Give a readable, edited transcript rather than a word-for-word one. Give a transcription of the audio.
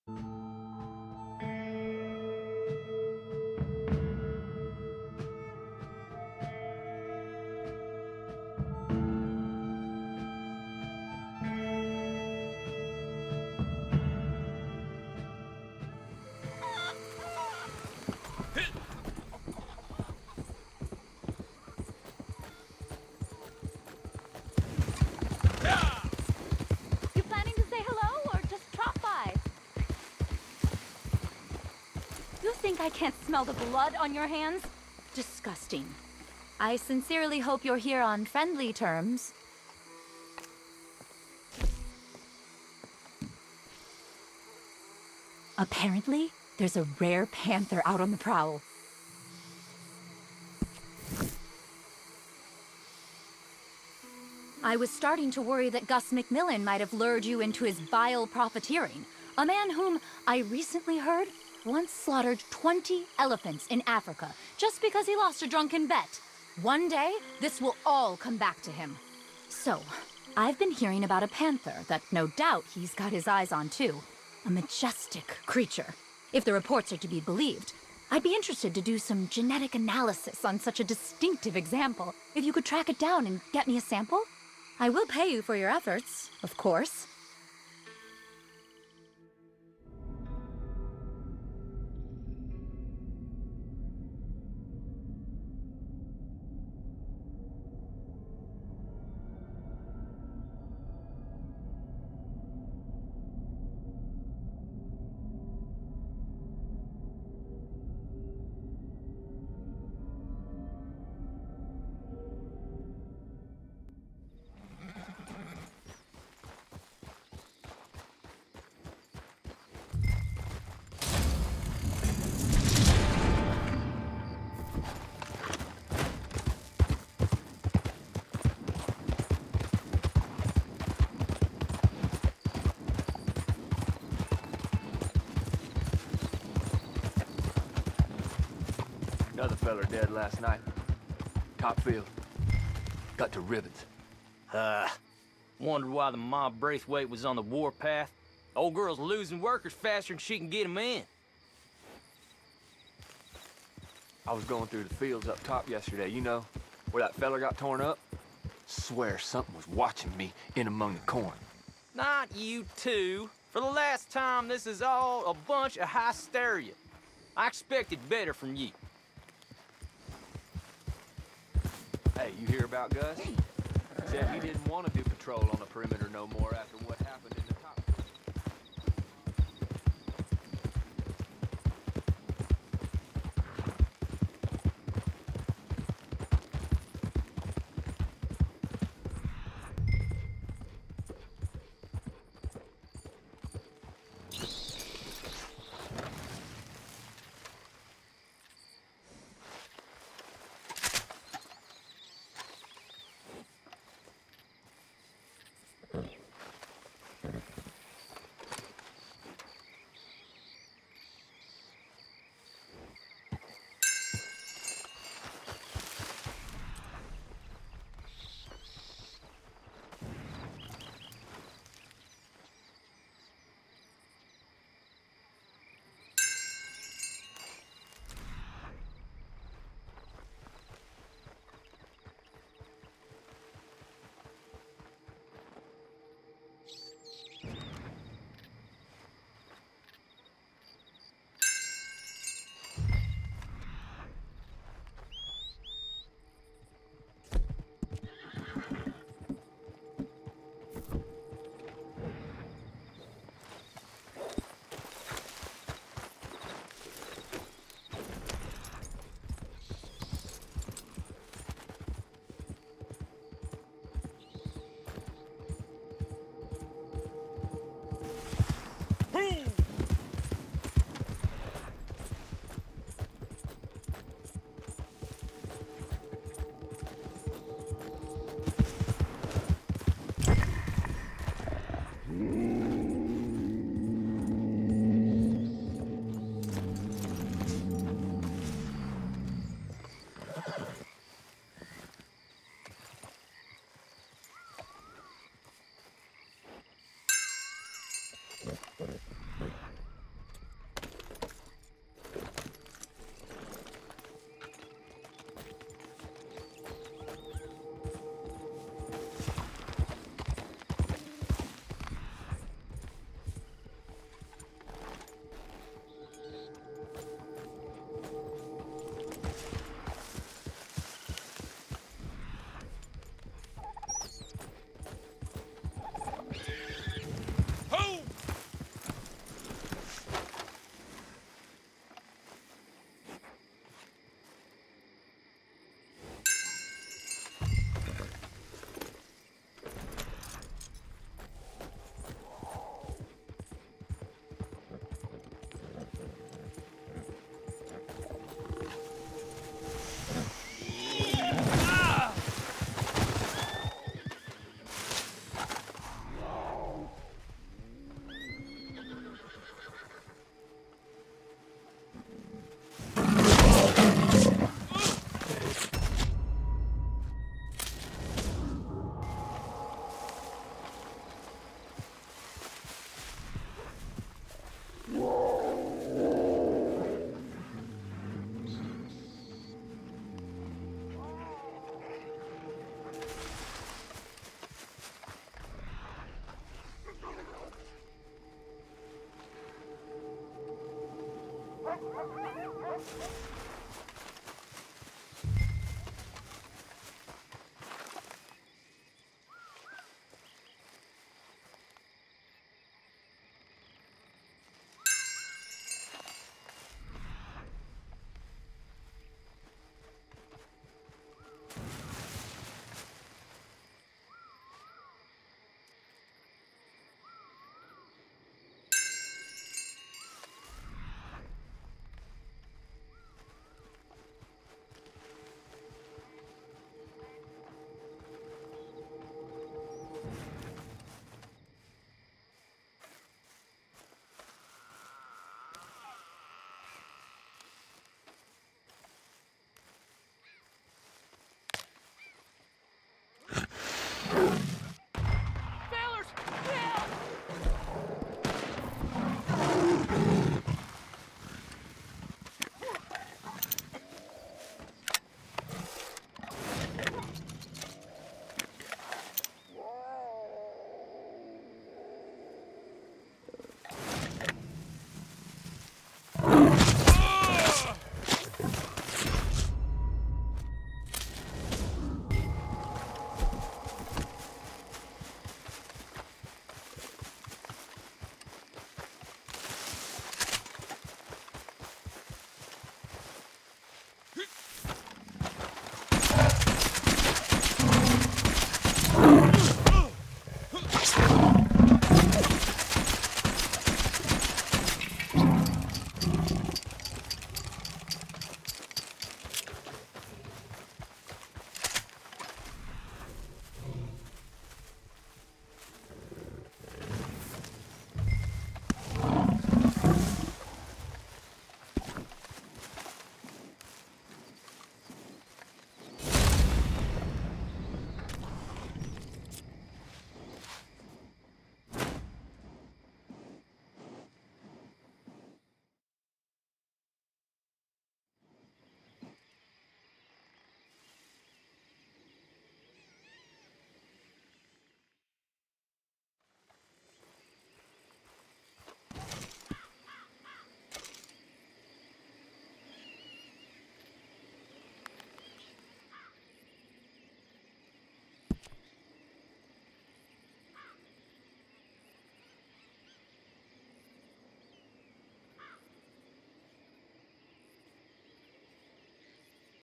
You planning to say hello or just drop by? You think I can't smell the blood on your hands? Disgusting. I sincerely hope you're here on friendly terms. Apparently, there's a rare panther out on the prowl. I was starting to worry that Gus McMillan might have lured you into his vile profiteering. A man whom I recently heard once slaughtered 20 elephants in Africa just because he lost a drunken bet. One day, this will all come back to him. So, I've been hearing about a panther that no doubt he's got his eyes on too. A majestic creature. If the reports are to be believed, I'd be interested to do some genetic analysis on such a distinctive example. If you could track it down and get me a sample? I will pay you for your efforts, of course. Another feller dead last night. Topfield. Cut to ribbons. Wondered why the mob Braithwaite was on the warpath. Old girl's losing workers faster than she can get them in. I was going through the fields up top yesterday, you know, where that feller got torn up. Swear something was watching me in among the corn. Not you two. For the last time, this is all a bunch of hysteria. I expected better from you. Hey, you hear about Gus? Said he didn't want to do patrol on the perimeter no more after what happened in the top.